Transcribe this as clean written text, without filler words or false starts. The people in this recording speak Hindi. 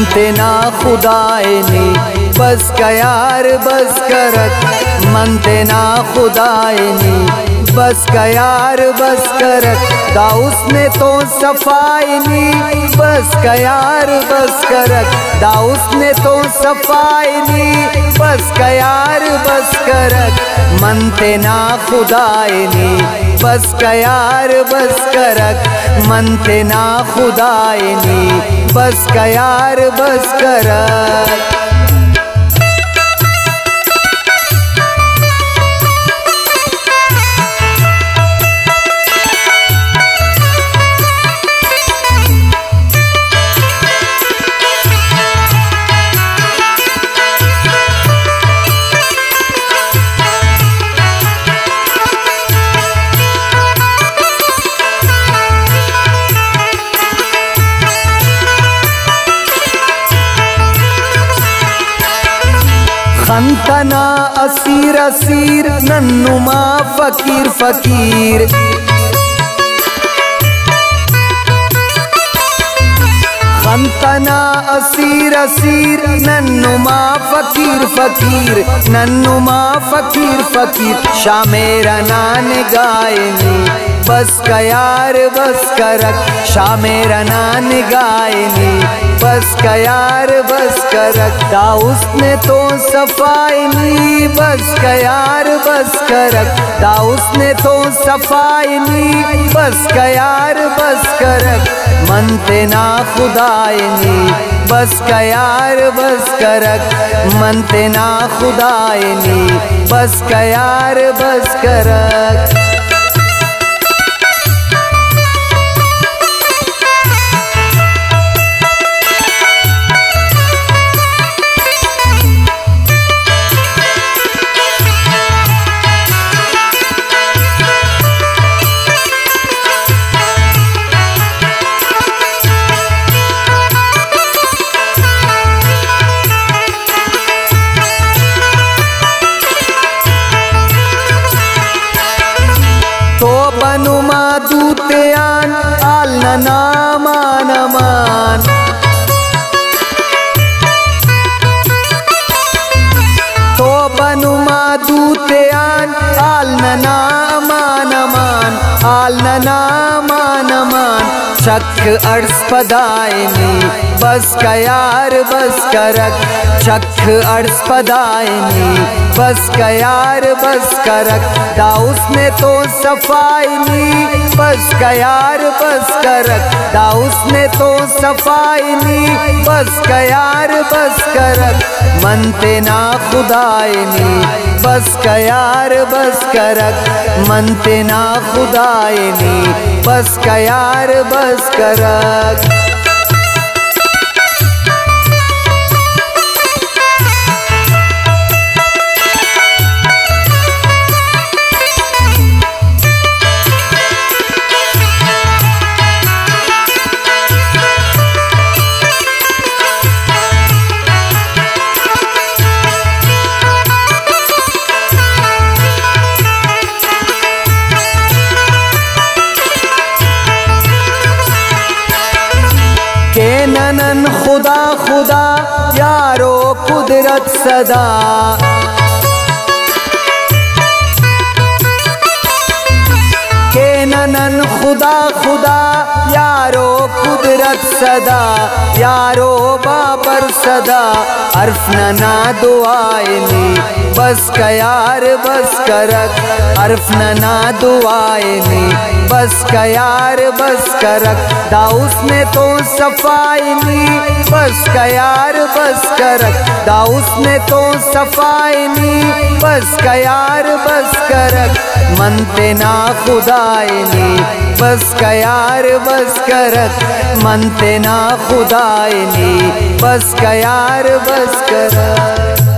मनते ना खुदायनी बस का यार बस करक मनते ना खुदायनी बस का यार बस करक दाऊस ने तो सफाईनी बस का यार बस करक दाऊस ने तो सफाईनी बस का यार बस करक मनते ना खुदायनी बस का यार बस करक मनते ना खुदायनी बस का यार बस करक। खंतना असीर असीर नन्नुमा फकीर फकीर खंतना असीर असीर नन्नुमा फकीर फकीर नन्नुमा फकीर फकीर शामेरा नान गायनी बस का यार बस करक शामेरा नान गायनी बस का यार बस करक दाऊस ने तो सफाईनी बस का यार बस करक दाऊस ने तो सफाईनी बस का यार बस करक मनते ना खुदायनी बस का यार बस करक मनते ना खुदायनी बस का यार बस करक। तो बनुमा दूतेयान आल नामान अमान तो बनुमा दूतेयान आल नामान अमान आल नामान अमान चक अर्स पदायनी बस का यार बस करक चक अर्स पदायनी बस का यार बस करक दाऊस ने तो सफाईनी बस का यार बस करक दाऊस ने तो सफाईनी बस का यार बस करक मनते ना खुदायनी बस का यार बस करक मनते ना खुदायनी बस का यार बस करक। के ननन खुदा खुदा यारो कुदरत सदा के ननन खुदा खुदा यारो कुदरत सदा यारो बाबर सदा अर्फ नना दुआयनी बस का यार बस करक अर्फ नना दुआयनी बस का यार बस करक दाऊस ने तो सफाईनी बस का यार बस करक दाऊस ने तो सफाईनी बस का यार बस करक मनते ना खुदायनी बस का यार बस करक मनते ना खुदायनी बस का यार बस करक।